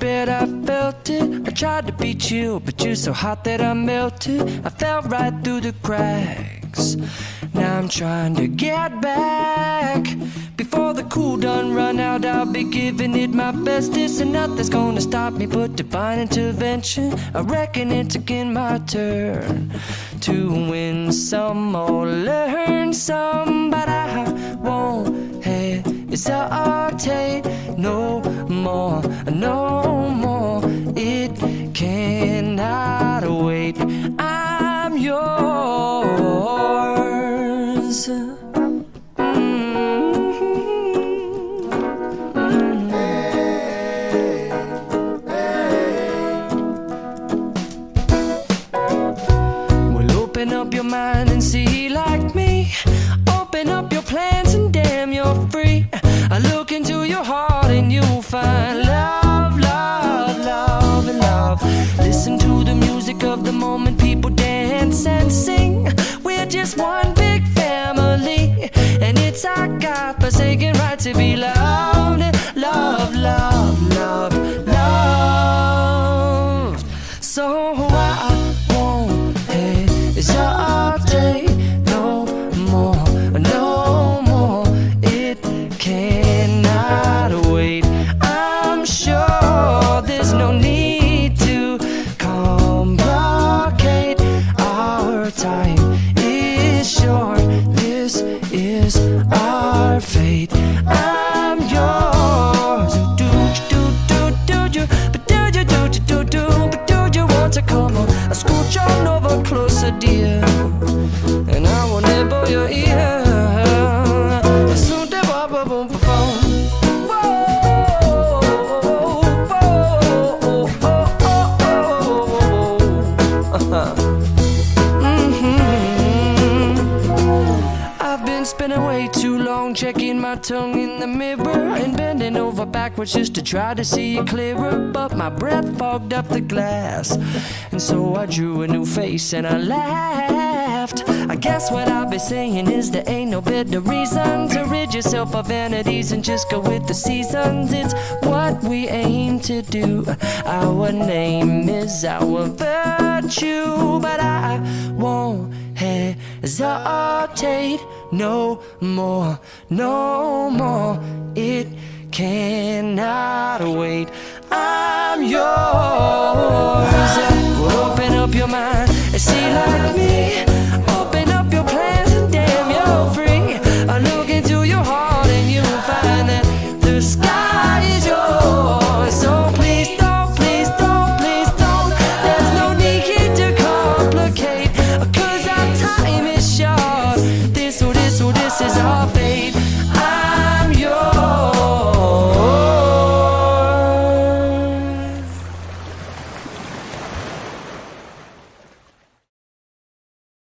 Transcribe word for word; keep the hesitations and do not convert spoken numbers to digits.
bed, I felt it. I tried to beat you, but you're so hot that I melted. I fell right through the cracks. Now I'm trying to get back. Before the cool done run out, I'll be giving it my bestest, and nothing's gonna stop me but divine intervention. I reckon it's again my turn to win some or learn some, but I won't hesitate no more, no more. It cannot wait. I'm yours. Open up your mind and see like me. Open up your plans and damn, you're free. I look into your heart and you'll find love, love, love, and love. Listen to the music of the moment, people dance and sing. We're just one big family, and it's our God-forsaken right to be loved. Love, love, love, love. So I won't hesitate no more, no more. It cannot wait. I'm sure there's no need to complicate. Our time is short. This is our fate. I'm yours. Do do do do do, but do you do do do, but do you want to come on? I scooch on over closer, dear, and I will nibble your ear. Soon to boom, boom, boom, boom. I've been spending way too long checking my tongue in the mirror and bending over backwards just to try to see it clearer, but my breath fogged up the glass, and so I drew a new face and I laughed. I guess what I'll be saying is there ain't no better reason to rid yourself of vanities and just go with the seasons. It's what we aim to do. Our name is our virtue, but I won't hesitate no more, no more. It cannot wait. I